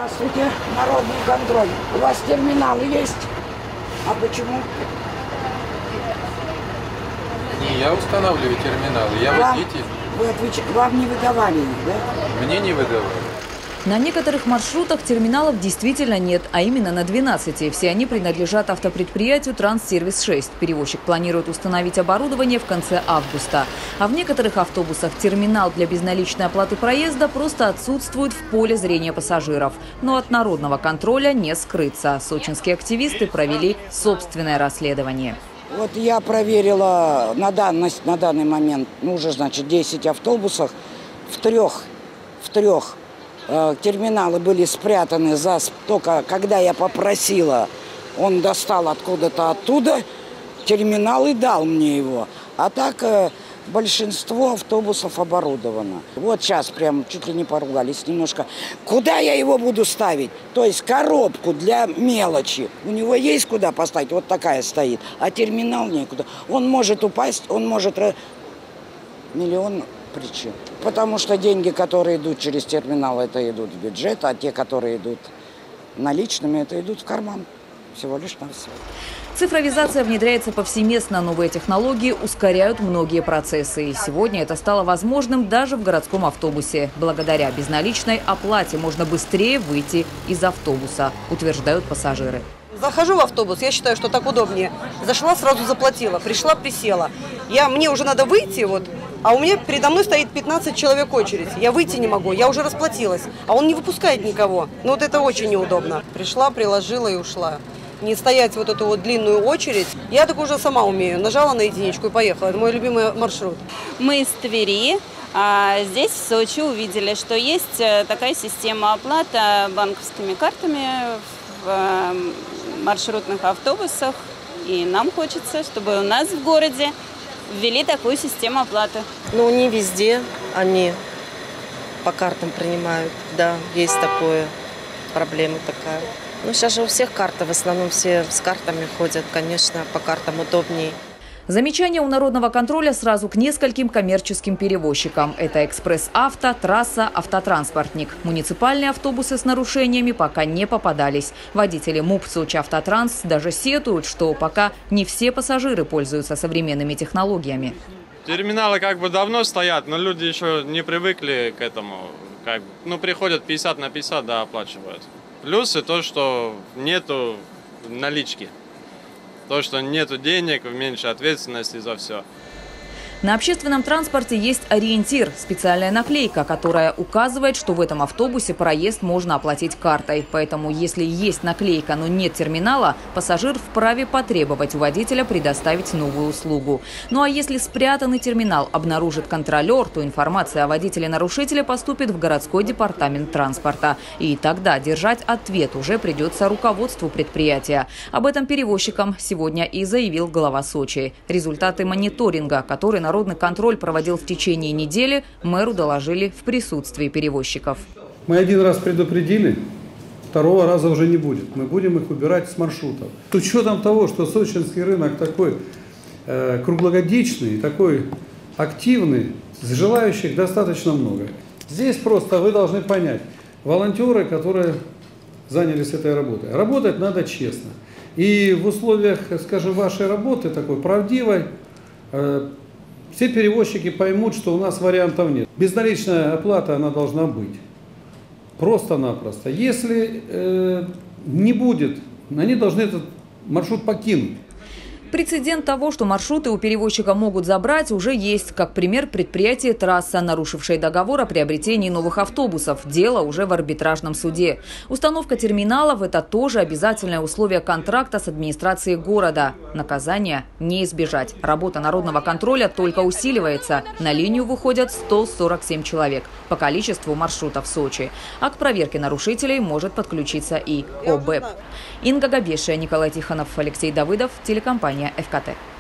Здравствуйте, народный контроль. У вас терминалы есть? А почему? Не я устанавливаю терминалы, я водитель. Вам не выдавали их, да? Мне не выдавали. На некоторых маршрутах терминалов действительно нет, а именно на 12. Все они принадлежат автопредприятию «Транссервис-6». Перевозчик планирует установить оборудование в конце августа. А в некоторых автобусах терминал для безналичной оплаты проезда просто отсутствует в поле зрения пассажиров. Но от народного контроля не скрыться. Сочинские активисты провели собственное расследование. Вот я проверила на данный момент, уже, значит, 10 автобусах. В трех терминалы были спрятаны только когда я попросила, он достал откуда-то оттуда терминал и дал мне его. А так большинство автобусов оборудовано. Вот сейчас прям чуть ли не поругались немножко. Куда я его буду ставить? То есть коробку для мелочи. У него есть куда поставить? Вот такая стоит. А терминал некуда. Он может упасть, он может... Миллион причин. Потому что деньги, которые идут через терминал, это идут в бюджет, а те, которые идут наличными, это идут в карман. Всего лишь навсего. Цифровизация внедряется повсеместно. Новые технологии ускоряют многие процессы. И сегодня это стало возможным даже в городском автобусе. Благодаря безналичной оплате можно быстрее выйти из автобуса, утверждают пассажиры. Захожу в автобус, я считаю, что так удобнее. Зашла, сразу заплатила, пришла, присела. Мне уже надо выйти, а у меня передо мной стоит 15 человек очередь. Я выйти не могу, я уже расплатилась, а он не выпускает никого. Вот это очень неудобно. Пришла, приложила и ушла. Не стоять вот эту длинную очередь. Я так уже сама умею. Нажала на единичку и поехала. Это мой любимый маршрут. Мы из Твери. Здесь, в Сочи, увидели, что есть такая система оплаты банковскими картами в маршрутных автобусах. И нам хочется, чтобы у нас в городе ввели такую систему оплаты. Ну, не везде они по картам принимают. Да, есть такое, проблема такая. Ну, сейчас же у всех карты, в основном все с картами ходят, конечно, по картам удобнее. Замечания у народного контроля сразу к нескольким коммерческим перевозчикам. Это «Экспресс-Авто», «Трасса», «Автотранспортник». Муниципальные автобусы с нарушениями пока не попадались. Водители МУП «Сочи-Автотранс» даже сетуют, что пока не все пассажиры пользуются современными технологиями. Терминалы давно стоят, но люди еще не привыкли к этому. Приходят 50 на 50, да, оплачивают. Плюсы то, что нету налички. То, что нету денег, меньше ответственности за все. На общественном транспорте есть ориентир – специальная наклейка, которая указывает, что в этом автобусе проезд можно оплатить картой. Поэтому, если есть наклейка, но нет терминала, пассажир вправе потребовать у водителя предоставить новую услугу. Ну а если спрятанный терминал обнаружит контролер, то информация о водителе-нарушителе поступит в городской департамент транспорта. И тогда держать ответ уже придется руководству предприятия. Об этом перевозчикам сегодня и заявил глава Сочи. Результаты мониторинга, который народный контроль проводил в течение недели, мэру доложили в присутствии перевозчиков. Мы один раз предупредили, второго раза уже не будет. Мы будем их убирать с маршрутов. С учетом того, что сочинский рынок такой круглогодичный, такой активный, желающих достаточно много. Здесь просто вы должны понять, волонтеры, которые занялись этой работой, работать надо честно. И в условиях, скажем, вашей работы, такой правдивой, все перевозчики поймут, что у нас вариантов нет. Безналичная оплата, она должна быть. Просто-напросто. Если не будет, они должны этот маршрут покинуть. Прецедент того, что маршруты у перевозчика могут забрать, уже есть. Как пример, предприятие «Трасса», нарушившее договор о приобретении новых автобусов. Дело уже в арбитражном суде. Установка терминалов – это тоже обязательное условие контракта с администрацией города. Наказания не избежать. Работа народного контроля только усиливается. На линию выходят 147 человек по количеству маршрутов в Сочи. А к проверке нарушителей может подключиться и ОБЭП. Инга Габешия, Николай Тихонов, Алексей Давыдов, телекомпания ФКТ.